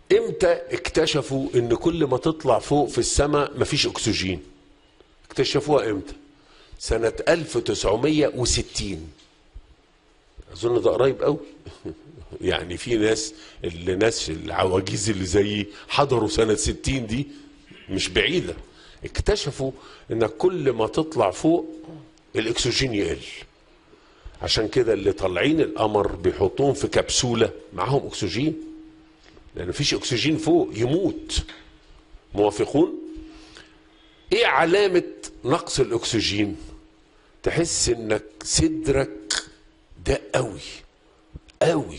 امتى اكتشفوا ان كل ما تطلع فوق في السماء مفيش اكسجين؟ اكتشفوها امتى؟ سنة 1960. اظن ده قريب قوي. يعني في ناس العواجيز اللي زيي حضروا سنة 60 دي، مش بعيدة. اكتشفوا ان كل ما تطلع فوق الاكسجين يقل. عشان كده اللي طالعين القمر بيحطوهم في كبسولة معاهم اكسجين، لان مفيش اكسجين فوق يموت. موافقون؟ ايه علامة نقص الاكسجين؟ تحس انك صدرك ده قوي قوي.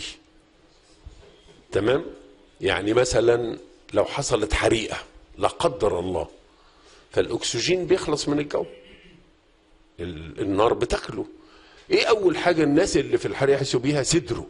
تمام؟ يعني مثلا لو حصلت حريقة لا قدر الله، فالاكسجين بيخلص من الجو، النار بتاكله. ايه اول حاجة الناس اللي في الحريقة يحسوا بيها؟ صدره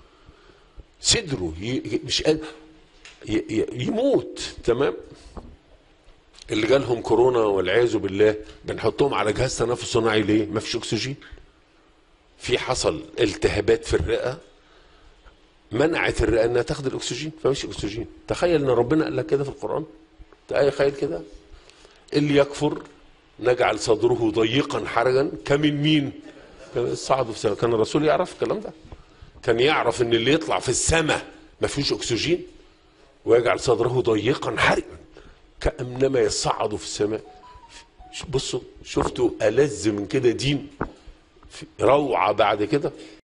مش قادر يموت. تمام؟ اللي جالهم كورونا والعياذ بالله بنحطهم على جهاز تنفس صناعي ليه؟ ما فيش اكسجين. في حصل التهابات في الرئه منعت الرئه انها تاخد الاكسجين، فمش اكسجين. تخيل ان ربنا قال لك كده في القران. تخيل كده، اللي يكفر نجعل صدره ضيقا حرجا كمن مين؟ صعدوا في السماء. كان الرسول يعرف الكلام ده؟ كان يعرف ان اللي يطلع في السماء ما فيش اكسجين ويجعل صدره ضيقا حرجا كأنما يصعد في السماء. بصوا، شفتوا ألذ من كده دين؟ روعة بعد كده.